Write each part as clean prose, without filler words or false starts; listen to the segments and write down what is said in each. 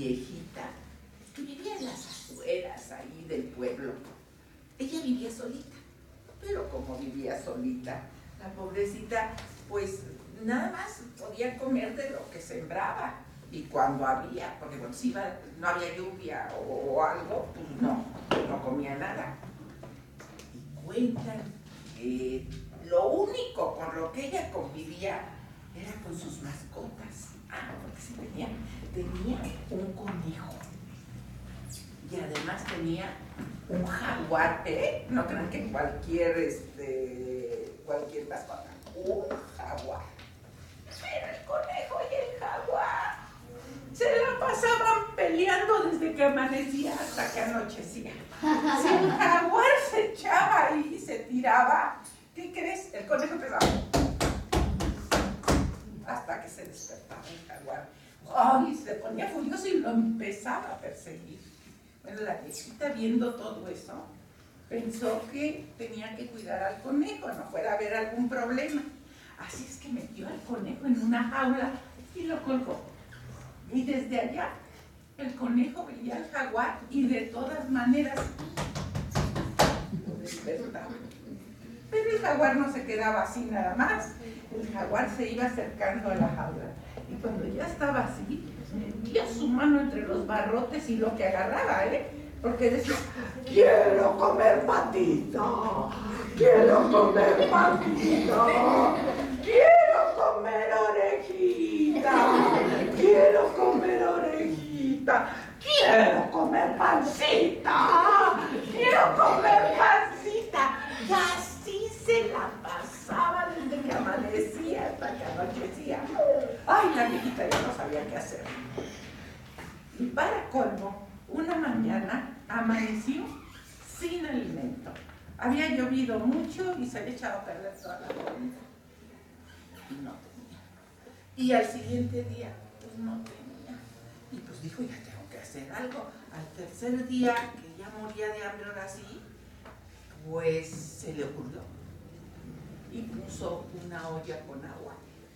viejita que vivía en las afueras ahí del pueblo. Ella vivía solita, pero como vivía solita, la pobrecita, pues nada más podía comer de lo que sembraba. Y cuando había, porque cuando se iba, no había lluvia o algo, pues no comía nada. Y cuentan que lo único con lo que ella convivía era con sus mascotas. Porque sí tenía un conejo. Y además tenía un jaguar, no crean que cualquier mascota, un jaguar. Pero el conejo y el jaguar se la pasaban peleando desde que amanecía hasta que anochecía. Si el jaguar se echaba ahí y se tiraba, ¿qué crees? El conejo empezaba hasta que se despertaba el jaguar. ¡Ay! Se ponía furioso y lo empezaba a perseguir. Bueno, la viejita, viendo todo eso, pensó que tenía que cuidar al conejo, no fuera a haber algún problema. Así es que metió al conejo en una jaula y lo colgó. Y desde allá, el conejo veía al jaguar y de todas maneras lo despertaba. Pero el jaguar no se quedaba así nada más. El jaguar se iba acercando a la jaula. Y cuando ya estaba así, metía su mano entre los barrotes y lo que agarraba, porque decía, quiero comer patita, quiero comer patita, quiero comer orejita, quiero comer orejita, quiero comer pancita, quiero comer pancita. Y así se la pasaba desde que amanecía hasta que anochecía. Ay, la viejita ya no sabía qué hacer. Y para colmo, una mañana amaneció sin alimento. Había llovido mucho y se había echado a perder toda la comida. Y no tenía. Y al siguiente día, pues no tenía. Y pues dijo, ya tengo que hacer algo. Al tercer día, que ya moría de hambre ahora sí, pues se le ocurrió. Y puso una olla con agua.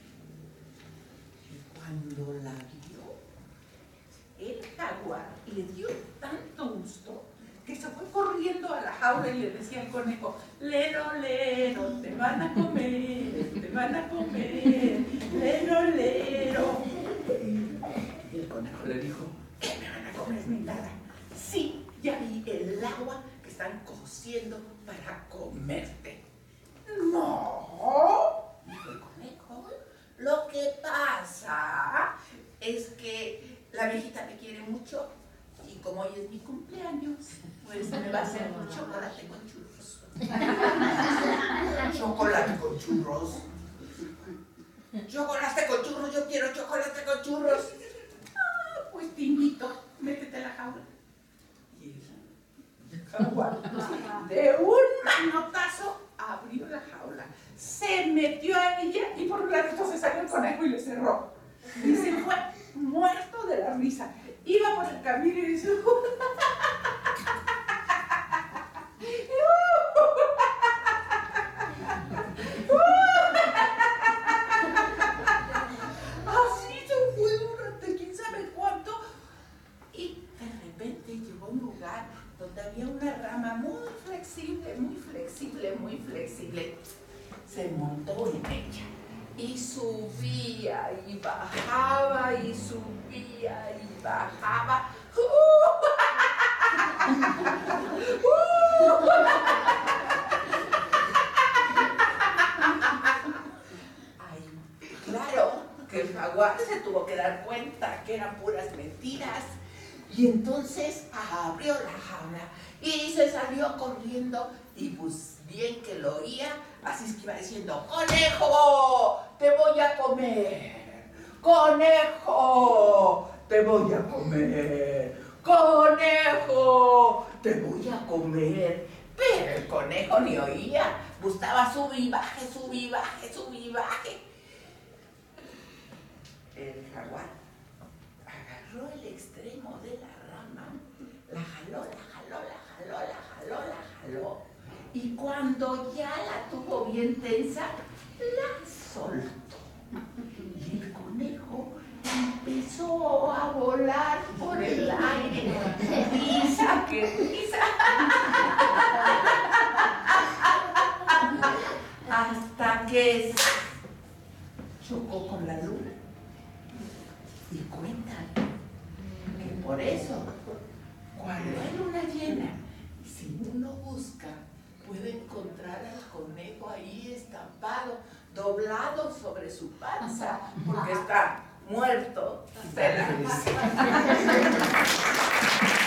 Y cuando la vio, el jaguar le dio tanto gusto que se fue corriendo a la jaula y le decía al conejo, lero, lero, te van a comer, te van a comer, lero, lero. Y el conejo le dijo, ¿qué me van a comer ni nada? Sí, ya vi el agua que están cociendo para comerte. No, dijo el conejo, lo que pasa es que la viejita me quiere mucho y como hoy es mi cumpleaños, pues me va a hacer un chocolate con churros. ¿Chocolate con churros? ¿Chocolate con churros? Yo quiero chocolate con churros. Pues te invito, métete a la jaula. Y el jaguar, de un manotazo, abrió la jaula, se metió a ella y por un ratito se salió el conejo y le cerró. Y se fue muerto de la risa. Iba por el camino y dice, así se fue durante quién sabe cuánto. Y de repente llegó a un lugar donde había una rama muy flexible, muy flexible, muy flexible. Se montó en ella y subía y bajaba y subía y bajaba. Ay, claro que el jaguar se tuvo que dar cuenta que eran puras mentiras y entonces abrió la jaula y se salió corriendo y pues bien que lo oía, así es que iba diciendo, ¡conejo, te voy a comer! ¡Conejo, te voy a comer! ¡Conejo, te voy a comer! Pero el conejo ni oía, gustaba sube y baje, sube y baje, sube y baje. El jaguar agarró el extremo de la rama, la jaló, la jaló, la jaló, la jaló, la jaló. Y cuando ya la tuvo bien tensa, la soltó. Y el conejo empezó a volar por ¡Qué risa! Hasta que chocó con la luna. Y cuentan que por eso, cuando hay luna llena, si uno busca, puede encontrar al conejo ahí estampado, doblado sobre su panza, porque está muerto de la risa.